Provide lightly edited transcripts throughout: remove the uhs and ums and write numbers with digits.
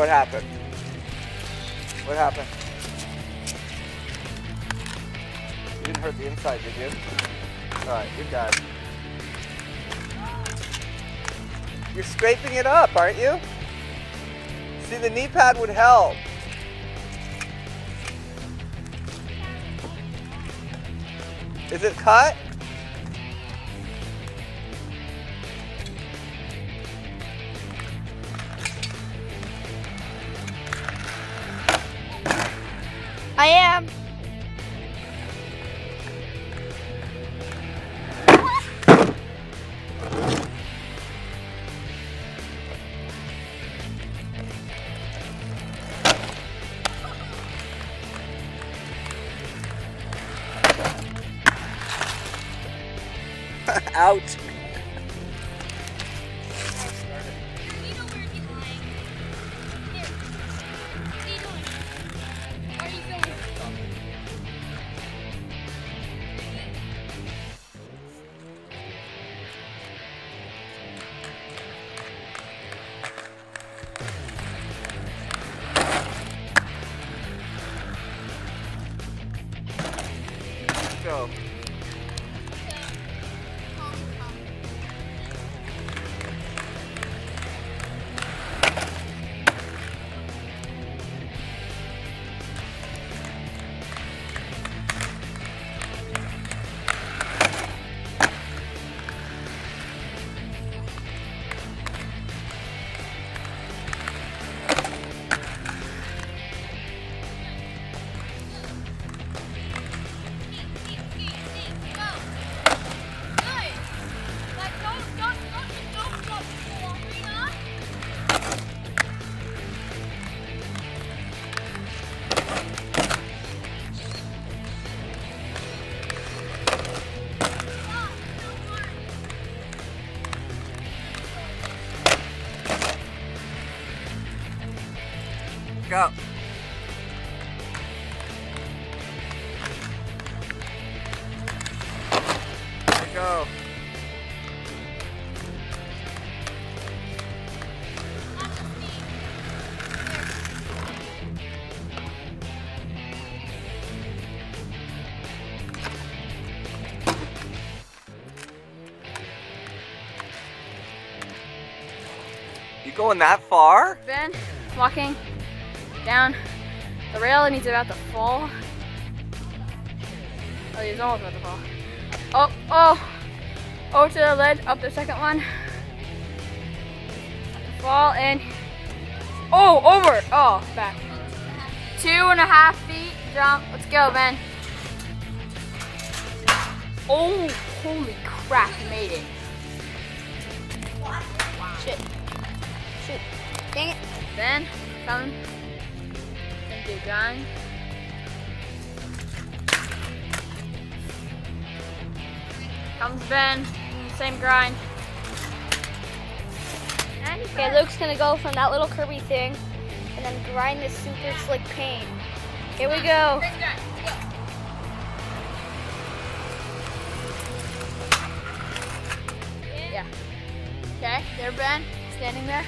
what happened? What happened? You didn't hurt the inside, did you? Alright, you're done. You're scraping it up, aren't you? See, the knee pad would help. Is it cut? I am. Ouch. Go. Go. Go. You going that far? Ben, walking down the rail and he's about to fall. Oh, he's almost about to fall. Oh, oh! Over to the ledge, up the second one. Fall and, oh, over! Oh, back. 2.5 feet, jump. Let's go, Ben. Oh, holy crap, he made it. Shit. Shit. Dang it. Ben, come. Do grind. Comes Ben, same grind. Okay, Luke's gonna go from that little Kirby thing and then grind this super slick paint. Here we go. Yeah. Okay, there Ben, standing there.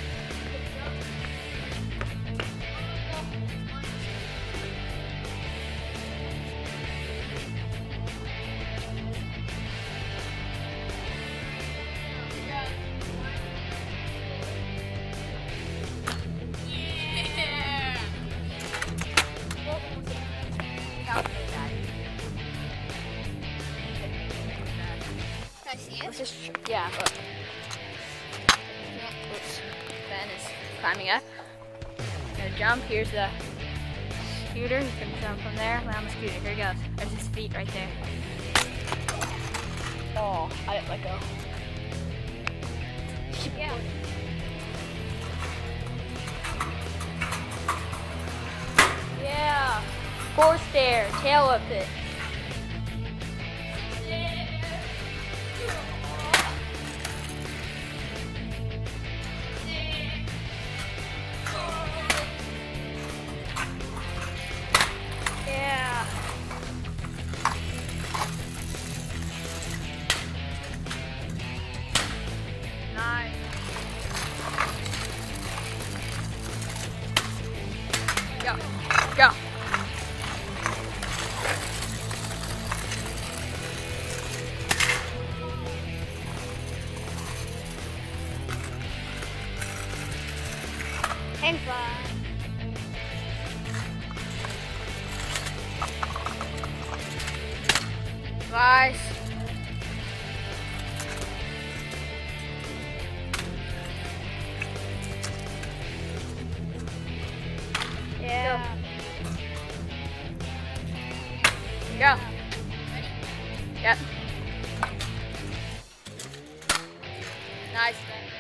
Just, yeah, look. Oops. Ben is climbing up. Gonna jump. Here's the scooter. He's gonna jump from there. Land on the scooter. Here he goes. There's his feet right there. Oh, I didn't let go. Yeah. Yeah. Forced air. Tail whip it. Yeah. Nice. Hang five. Nice. Yeah. Go. Yep. Nice, man.